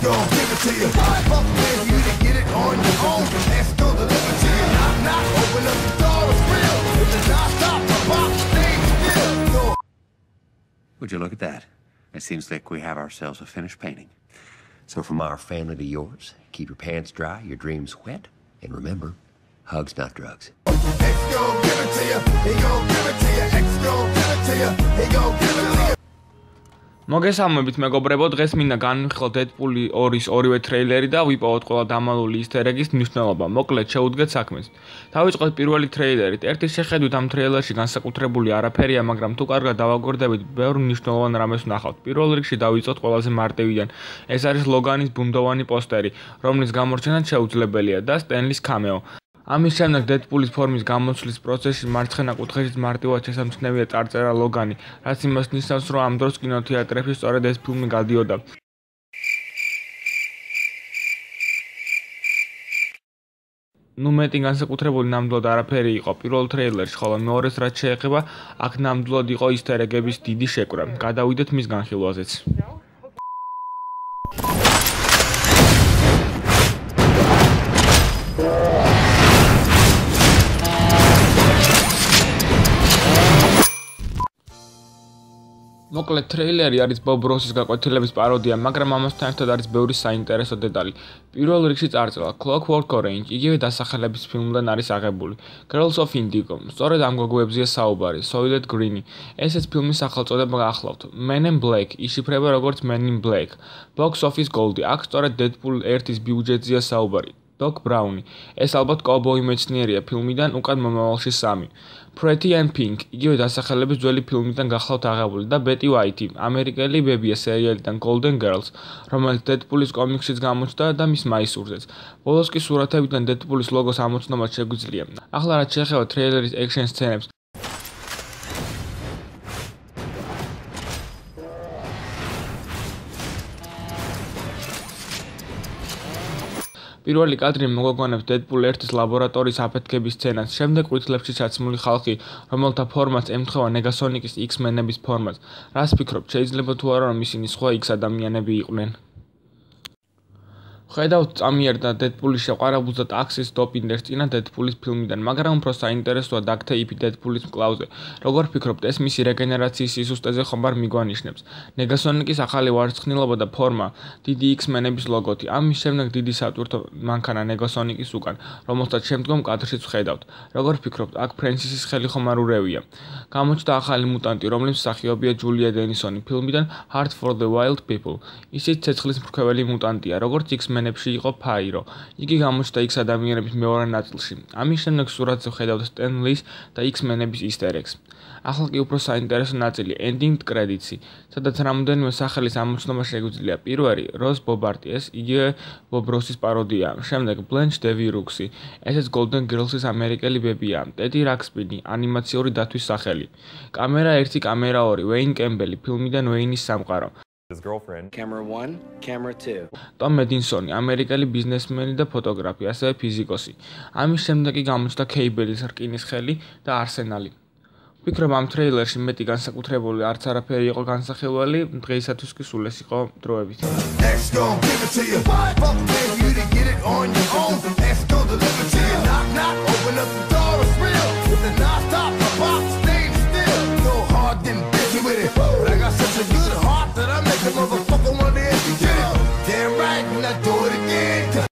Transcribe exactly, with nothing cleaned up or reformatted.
gon' give it to you. Fuck with you to get it on your own. X gon' deliver to you. Knock, knock, open up the door, it's real. It's a non-stop, the box, stay still. Would you look at that? It seems like we have ourselves a finished painting. So from our family to yours, keep your pants dry, your dreams wet, and remember, hugs not drugs. X gon' give it to you. He gon' give it to you. X gon' give it to you. He gon' give it to you. მოგესალმებით მეგობრებო, დღეს მინდა განვიხილოთ Deadpool ორის ორივე ტრეილერი და ვიპოვოთ ყველა დამალული easter egg-ის მნიშვნელობა. მოკლედ შევუდგეთ საქმეს. დავიწყოთ პირველი ტრეილერით. ერთის შეხედვით ამ ტრეილერში განსაკუთრებული არაფერია, მაგრამ თუ კარგად დავაგვირდებით, ბევრ მნიშვნელოვან რამეს ვნახავთ. პირველ რიგში დავიწყოთ ყველაზე მარტივიდან. ეს არის ლოგანის ბუნდოვანი პოსტერი, რომლის გამორჩენაც შეუძლებელია და სტენლის კამეო. ამის შემდეგ Deadpool-ის ფორმის გამოცვლის პროცესში მარცხენა კუთხეში მარტივად შესამჩნევია წარწერა ლოგანი, რაც იმას ნიშნავს, რომ ამ დროს კინოთეატრებში სწორედ ეს ფილმი გადიოდა. ნუ მეტი განსაკუთრებული ნამდვილად არაფერი იყო პირველ ტრეილერში, ხოლო მეორეს რაც შეეხება, აქ ნამდვილად იყო easter egg-ების დიდი შეკვრა. გადავიდეთ მის განხილვაზეც. მოკლედ ტრეილერი არის ბობ როსის გაკვეთილების პაროდია, მაგრამ ამასთან ერთად არის ბევრი საინტერესო დეტალი. პირველ რიგში წარწერა Clockwork Orange, იგივე დასახელების ფილმიდან არის აღებული. Girls of Indigo, სწორედ ამ გოგოებზეა საუბარი. Soiled Green, ესეც ფილმის სახელწოდება გახლავთ. Men in Black, იშიფრება როგორც Men in Black. Box Office Gold, აქ სწორედ Deadpool ერთის ბიუჯეტზეა საუბარი. Doc Brown, ეს ალბათ კოვბოი მეცნიერია ფილმიდან უკან მომავალში სამი. Pretty and Pink, იგივე დასახელების ძველი ფილმიდან გახლავთ აღებული და Betty White, ამერიკელი ბებია სერიალიდან Golden Girls, რომელიც Deadpool-ის კომიქსშიც გამოჩნდა და მის მაისურზეც. ბოლოს კი სურათებიდან Deadpool-ის ლოგოს ამოცნობა შეგვიძლია. ახლა რაც შეეხება ტრეილერის action სცენებს, პირველი კადრი მოგგვანებს Deadpool ერთის ლაბორატორიის აფეთქების სცენას, შემდეგ ყვითლებში ჩაცმული ხალხი, რომელთა ფორმაც ემთხვევა Negasonic-ის X-Men-ების ფორმას. რას ფიქრობთ, შეიძლება თუ არა რომ ისინი სხვა X ადამიანები იყვნენ? ხედავთ წამიერდა Deadpool-ის შეყვარებულს და ტაქსის დოპინდერს წინა Deadpool-ის ფილმიდან, მაგრამ უფრო საინტერესოა დაგთეიფი Deadpool-ის მკლავზე. როგორ ფიქრობთ, ეს მისი რეგენერაციის სისუსტეზე ხომ არ მიგვანიშნებს? Negasonic-ის ახალი ვარცხნილობა და ფორმა, დიდი X-Men-ების ლოგოთი, ამის შემდეგ დიდი სატვირთო მანქანა Negasonic-ის უკან, რომელსაც შემდგომ კადრშიც ვხედავთ. როგორ ფიქრობთ, აქ ფრენსისის ხელი ხომ არ ურევია? გამოჩნდა ახალი მუტანტი, რომლის მსახიობია Julia Denison ფილმიდან Heart for the Wild People. ისიც ცეცხლის მრქვეველი მუტანტია, როგორც X-Men-ებში იყო Pyro. იგი გამოჩნდა X ადამიანების მეორე ნაწილში. ამის შემდეგ სურათზე ვხედავთ Stan Lee-ს და X-Men-ების easter eggs. ახლა კი უფრო საინტერესო ნაწილი, ending credits-ი, სადაც რამოდენიმე სახელის ამოცნობა შეგვიძლია. პირველი, Rose Bobarty-ეს, იგივე Bob Ross-ის პაროდია. შემდეგ Blanche DeVieux-ი, ესეც Golden Girls-ის ამერიკელი ბებია. Teddy Ruxpin-ი, ანიმაციური დათვის სახელი. კამერა ერთი, კამერა ორი, Wayne Campbell-ი, ფილმიდან Wayne-ის სამყარო. His girlfriend. Camera one, camera two. Tom Edison-ი, ამერიკელი ბიზნესმენი და ფოტოგრაფი, ასევე ფიზიკოსი. ამის შემდეგ კი გამოჩნდა Cable-ის რკინის ხელი და Arsenal-ი. ვფიქრობ ამ ტრეილერში მეტი განსაკუთრებული არც არაფერი იყო განსახილველი, დღეისათვის კი სულ ეს იყო დროებით. X gon' give it to you. Fuck with you to get it on your own. X gon' deliver to you. Knock, knock, open up the door, it's real. With the non-stop, the box, stay still. Go hard, getting busy with it. But I got such a good heart that I make a motherfucker want to hit you. Damn right, and I do it again.